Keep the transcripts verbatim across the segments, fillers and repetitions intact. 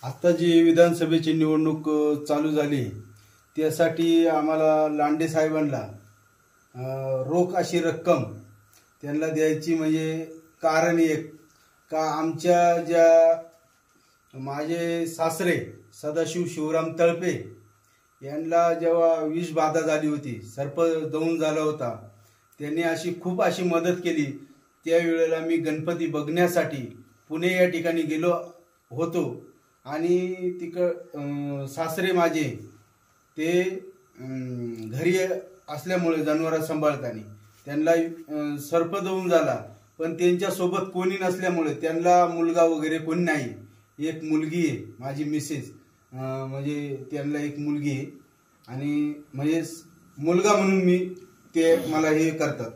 आता जी विधानसभेची निवडणूक चालू झाली त्यासाठी आम्हाला लांडे साहेबांना रोख अशी रक्कम त्यांना द्यायची, म्हणजे कारण एक का आमच्या ज्या माझे सासरे सदाशिव शिवराम तळपे यांना जेव्हा विष बाधा झाली होती, सर्प दंश झाला होता, त्यांनी अशी खूप अशी मदत केली। त्यावेळेला मी गणपती बघण्यासाठी पुणे या ठिकाणी गेलो होतो आणि तिक सासरे माझे ते घरी असल्यामुळे जनावर सांभाळताना त्यांना सर्पदंश झाला, पण त्यांच्या सोबत कोणी नसल्यामुळे त्यांना मुलगा वगैरे कोणी नाही। एक मुलगी आहे माझी मिसेस, म्हणजे त्यांना एक मुलगी आहे आणि म्हणजे मुलगा म्हणून मी ते मला हे करतात।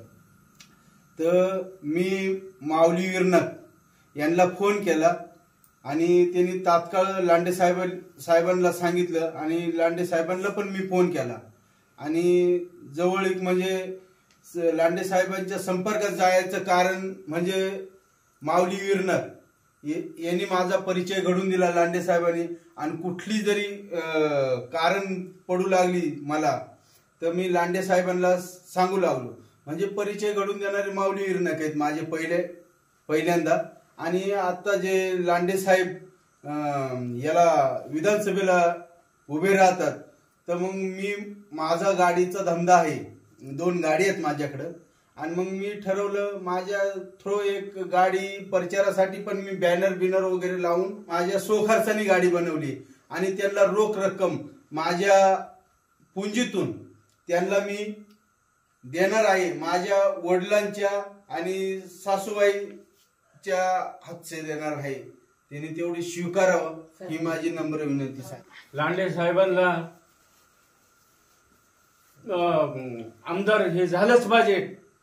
तर मी माऊली विरनाथ यांना फोन केला आणि त्यांनी तात्काळ लांडे साहेब साहेबांना सांगितलं आणि लांडे साहेबांना पण मी फोन केला आणि जवळ एक म्हणजे लांडे साहेबांच्या संपर्कात जायचं कारण म्हणजे माऊली विरनाथ यांनी माझा परिचय घडून दिला लांडे साहेबांनी। आणि कुठली जरी कारण पडू लागली मला तर मी लांडे साहेबांना सांगू लागलो, म्हणजे परिचय घडून देणारे माऊली विरनाथ आहेत माझे पहिले पहिल्यांदा। आणि आता जे लांडे साहेब याला विधानसभेला उभे राहतात तर मग मी माझा गाडीचा धंदा आहे, दोन गाडी आहेत माझ्याकडे, आणि मग मी ठरवलं माझ्या थ्रो एक गाडी प्रचारासाठी पण मी बॅनर बिनर वगैरे लावून माझ्या स्वखर्चाने गाडी बनवली आणि त्यांना रोख रक्कम माझ्या पुंजीतून त्यांना मी देणार आहे। माझ्या वडिलांच्या आणि सासूबाईच्या हातचे देणार आहे, त्यांनी तेवढे स्वीकारावं ही माझी नम्र विनंती आहे। लांडे साहेबांना आमदार हे झालंच पाहिजे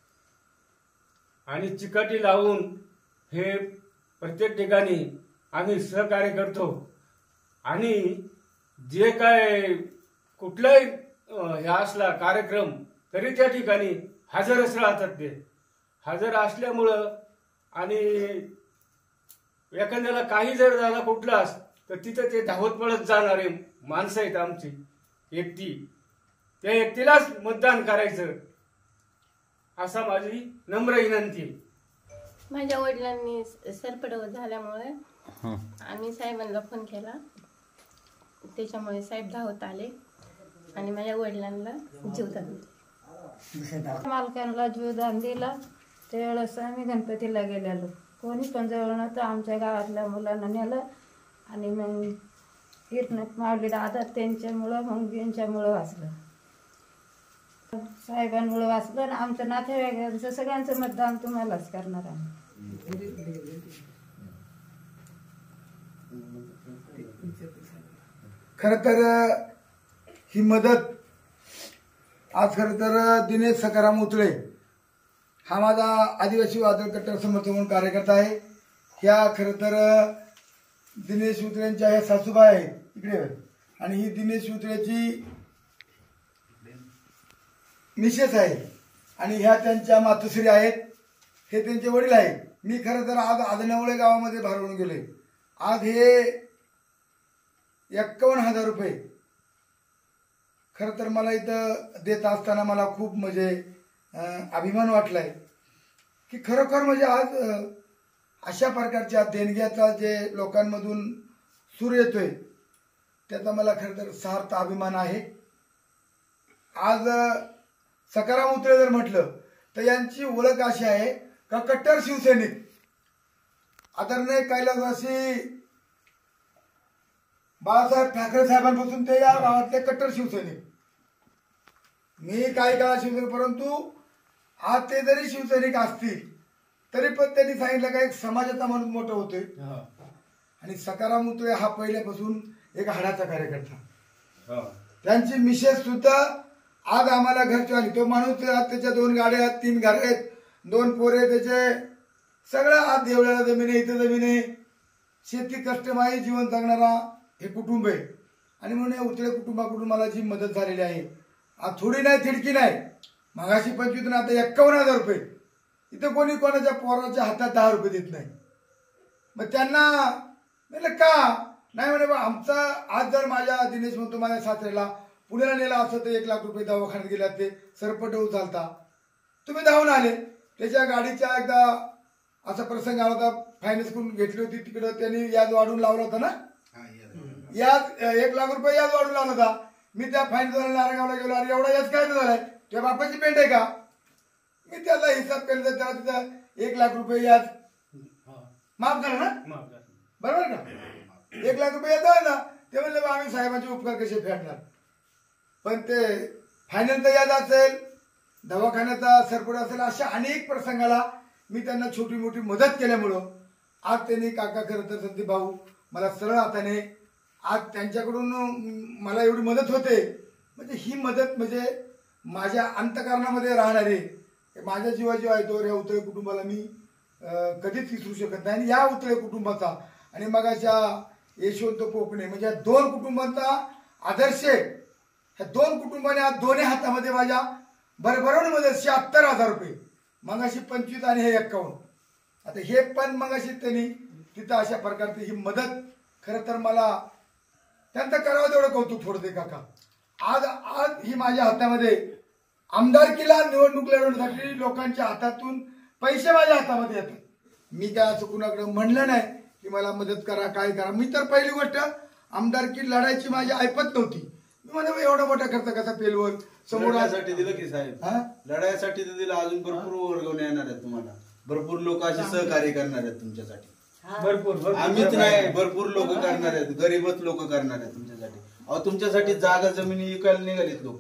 आणि चिकाटी लावून हे प्रत्येक ठिकाणी आम्ही सहकार्य करतो आणि जे काय कुठलाही हे असला कार्यक्रम तरी त्या ठिकाणी हजरच राहतात। ते हजर असल्यामुळं आणि एखाद्याला काही जर झाला कुठलाच तर तिथं ते धावत पळत जाणारे माणसं आहेत आमची व्यक्ती, त्या व्यक्तीलाच मतदान करायचं असा माझी नम्र विनंती। माझ्या वडिलांनी सर्पदंश झाल्यामुळे आम्ही साहेबांना फोन केला, त्याच्यामुळे साहेब धावत आले आणि माझ्या वडिलांना जीवदान दिले। मालकांना जीवदान दिला त्यावेळेस आम्ही गणपतीला गेलेलो, कोणी पण जवळ नव्हतं, आमच्या गावातल्या मुलांना नेलं आणि मग इथनं माऊली दादा त्यांच्यामुळं मग यांच्यामुळं वाचलं, साहेबांमुळे वाचलं आणि आमच्या नातेवाईकांचं सगळ्यांचं मतदान तुम्हालाच करणार आम्ही। खरं तर ही मदत आज खरं तर दिनेश सकाराम उतळे हा माझा आदिवासी वादळ कट्टर समर्थक म्हणून कार्यकर्ता आहे। ह्या खरं तर दिनेश उतळेंच्या ह्या सासूबाई आहेत इकडे, आणि ही दिनेश उतळेची मिसेस आहे आणि ह्या त्यांच्या मातोश्री आहेत, हे त्यांचे वडील आहेत। मी खरं तर आज आदनावळे गावामध्ये भारून गेले, आज हे एक्कावन्न हजार रुपये खरं तर मला इथं देत असताना मला खूप म्हणजे अभिमान वाटलाय की खरोखर म्हणजे आज अशा प्रकारच्या देणग्याचा जे लोकांमधून सूर येतोय त्याचा मला खरं तर सार्थ अभिमान आहे। आज सकाराम उतळे जर म्हटलं तर यांची ओळख अशी आहे का कट्टर शिवसैनिक आदरणीय कैलासवासी बाळासाहेब ठाकरे साहेबांपासून ते या गावातले कट्टर शिवसैनिक, मी काही काळ शिवसैनिक, परंतु आज ते जरी शिवसैनिक असतील तरी पण त्यांनी सांगितलं का एक समाजाचा माणूस मोठा होतोय आणि सकाराम उतळे हा पहिल्यापासून एक हाडाचा कार्यकर्ता, त्यांची मिसेस सुद्धा आज आम्हाला घरची आली, तो माणूस त्याच्या दोन गाड्या आहेत, तीन घर आहेत, दोन पोरे त्याचे, सगळं आज देवळ्याला जमीन आहे, इथं जमीन आहे, शेती कष्टमाई जीवन जगणारा हे कुटुंब आहे आणि म्हणून या उतळे कुटुंबाकडून मला जी मदत झालेली आहे आज थोडी नाही थिडकी नाही, मगाशी पंचवीस आता एक्कावन्न हजार रुपये, इथं कोणी कोणाच्या पोराच्या हातात दहा रुपये देत नाही। मग त्यांना म्हणलं का नाही म्हणे बा आमचा आज जर माझ्या दिनेश म्हणतो माझ्या सासऱ्याला पुण्याला नेला असं तर एक लाख रुपये दवाखान्यात गेला ते सरपटवून चालता, तुम्ही धावून आले. त्याच्या गाडीच्या एकदा असा प्रसंग आला होता, फायनान्स करून घेतली होती तिकडं, त्यांनी याद वाढून लावला होता ना, याद एक लाख रुपये याद वाढून लावला होता. मी त्या फायनान्सवाला नारायणगावला गेलो, अरे एवढा याच काय झालाय, तुझ्या बापाची पेंट आहे का? मी त्याला हिसाब केला तर त्याला तिथं एक लाख रुपये याद माफ झालं ना, बरोबर का? एक लाख रुपये याद आहे ना. ते म्हणले आम्ही साहेबांचे उपकार कसे फेडणार. पण ते फायनान्सचा याद असेल, दवाखान्याचा सरपट असेल, अशा अनेक प्रसंगाला मी त्यांना छोटी मोठी मदत केल्यामुळं आज त्यांनी काका खरं तर संदीप भाऊ मला सरळ हाताने आज त्यांच्याकडून मला एवढी मदत होते. म्हणजे ही मदत म्हणजे माझ्या अंतःकरणामध्ये राहणारे माझ्या जीवाजीव आहे तो या उतळे कुटुंबाला मी कधीच विसरू शकत नाही. आणि या उतळे कुटुंबाचा आणि मगाच्या यशवंत कोकणे म्हणजे दोन कुटुंबांचा आदर्श आहे. ह्या दोन कुटुंबाने आज दोन्ही हातामध्ये माझ्या भरभरून मदत शहात्तर हजार रुपये मगाशी पंचवीस आणि हे एक्कावन्न. आता हे पण मगाशी त्यांनी तिथं अशा प्रकारची ही मदत खरं तर मला त्यांचं करावं तेवढं कौतुक थोडं काका. आज आज ही माझ्या हातामध्ये आमदारकीला निवडणूक लढवण्यासाठी लोकांच्या हातातून पैसे माझ्या हातामध्ये येतात. मी काय असं कुणाकडे म्हणलं नाही की मला मदत करा काय करा. मी तर पहिली गोष्ट आमदारकी लढायची माझी ऐपत नव्हती. मी म्हणजे एवढा मोठा खर्च कसा पेलवर समोर लढायसाठी दिलं की साहेब, लढायसाठी तर दिलं. अजून भरपूर वर्गवणे येणार आहेत तुम्हाला, भरपूर लोक असे सहकार्य करणार आहेत तुमच्यासाठी. भरपूर आम्हीच नाही, भरपूर लोक करणार आहेत, गरीबच लोक करणार आहेत तुमच्यासाठी. अहो तुमच्यासाठी जागा जमिनी विकायला निघालीत लोक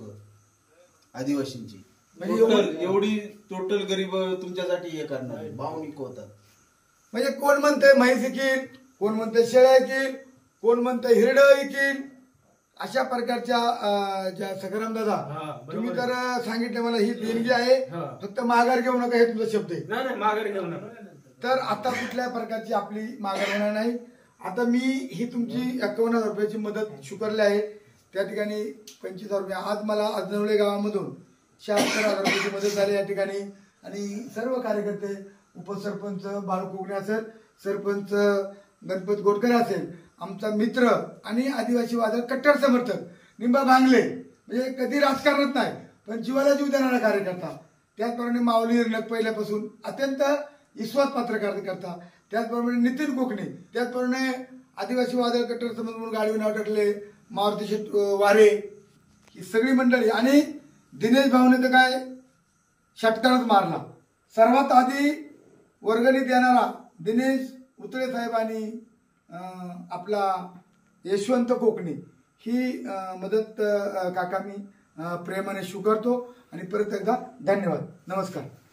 आदिवासींची. म्हणजे एवढी टोटल गरीब तुमच्यासाठी हे करणार आहे, भावनिक होतात. म्हणजे कोण म्हणतंय म्हैस येईल, कोण म्हणतंय शेळ्या येईल, कोण म्हणतंय हिरडं येईल. अशा प्रकारच्या ज्या सखाराम दादा तुम्ही तर सांगितलं मला ही देणगी आहे, फक्त माघार घेऊ नका हे तुमचा शब्द आहे. नाही माघार घेऊ नका. तर आता कुठल्या प्रकारची आपली माघार होणार नाही. आता मी ही तुमची एक्कावन्न हजार रुपयाची मदत स्वीकारली आहे. त्या ठिकाणी पंचवीस हजार रुपये आज मला आजनवळे गावामधून शहात्तर हजार रुपयाची मदत झाली या ठिकाणी. आणि सर्व कार्यकर्ते, उपसरपंच बाळू कोकणे असेल, सरपंच गणपत गोटकर असेल, आमचा मित्र आणि आदिवासी वादळ कट्टर समर्थक निंबा भांगले, म्हणजे कधी राजकारणात नाही पण जीवाला जीव देणारा कार्यकर्ता. त्याचप्रमाणे माऊली हिरणक पहिल्यापासून अत्यंत विश्वास पात्र कार्यकर्ता. त्याचप्रमाणे नितीन कोकणे, त्याचप्रमाणे आदिवासी वादळ कट्टर समज म्हणून गाडीवर नाव टाकले मारुती शेट वारे, ही सगळी मंडळी. आणि दिनेश भाऊने तर काय षटकारच मारला. सर्वात आधी वर्गणी देणारा दिनेश उतळे साहेब आणि आपला यशवंत कोकणे ही मदत काका मी प्रेमाने स्वीकारतो. आणि परत एकदा धन्यवाद, नमस्कार.